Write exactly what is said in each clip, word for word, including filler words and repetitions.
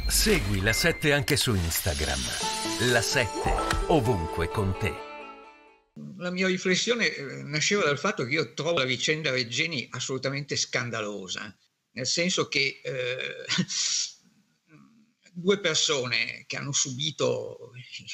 Segui La sette anche su Instagram. La sette, ovunque con te. La mia riflessione eh, nasceva dal fatto che io trovo la vicenda Regeni assolutamente scandalosa, nel senso che eh, due persone che hanno subito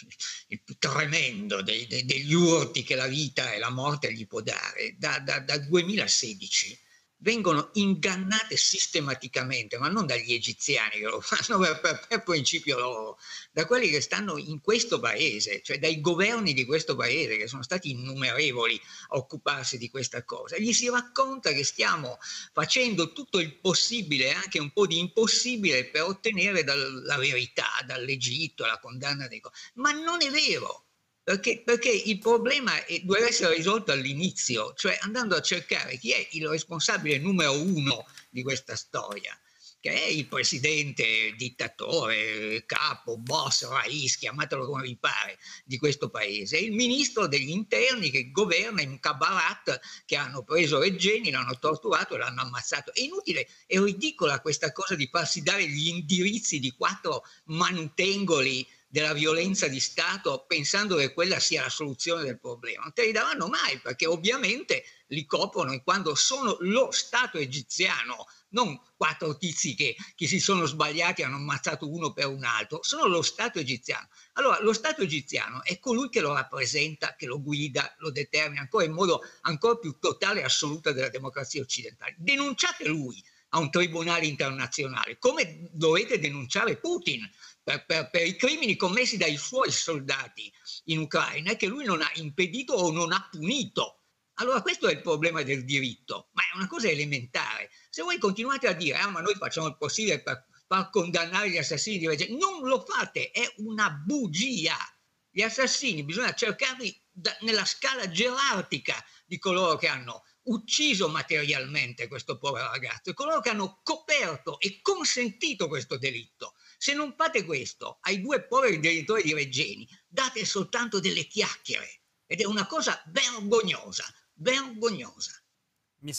il più tremendo dei, dei, degli urti che la vita e la morte gli può dare, da, da, dal duemilasedici vengono ingannate sistematicamente, ma non dagli egiziani che lo fanno per, per, per principio loro, da quelli che stanno in questo paese, cioè dai governi di questo paese, che sono stati innumerevoli a occuparsi di questa cosa. Gli si racconta che stiamo facendo tutto il possibile, anche un po' di impossibile, per ottenere dal, la verità dall'Egitto, la condanna dei cose. Ma non è vero. Perché, perché il problema è, deve essere risolto all'inizio, cioè andando a cercare chi è il responsabile numero uno di questa storia, che è il presidente, dittatore, capo, boss, rais, chiamatelo come vi pare, di questo paese, il ministro degli interni che governa in un cabaret, che hanno preso Regeni, l'hanno torturato e l'hanno ammazzato. È inutile, è ridicola questa cosa di farsi dare gli indirizzi di quattro manutengoli della violenza di Stato pensando che quella sia la soluzione del problema. Non te li daranno mai, perché ovviamente li coprono e quando sono lo Stato egiziano, non quattro tizi che, che si sono sbagliati e hanno ammazzato uno per un altro, sono lo Stato egiziano. Allora lo Stato egiziano è colui che lo rappresenta, che lo guida, lo determina ancora in modo ancora più totale e assoluto della democrazia occidentale. Denunciate lui a un tribunale internazionale, come dovete denunciare Putin, Per, per, per i crimini commessi dai suoi soldati in Ucraina e che lui non ha impedito o non ha punito. Allora questo è il problema del diritto, ma è una cosa elementare. Se voi continuate a dire ah, ma noi facciamo il possibile per far condannare gli assassini di Regeni, non lo fate, è una bugia. Gli assassini bisogna cercarli da, nella scala gerarchica di coloro che hanno ucciso materialmente questo povero ragazzo e coloro che hanno coperto e consentito questo delitto. Se non fate questo ai due poveri genitori di Regeni, date soltanto delle chiacchiere ed è una cosa vergognosa, vergognosa.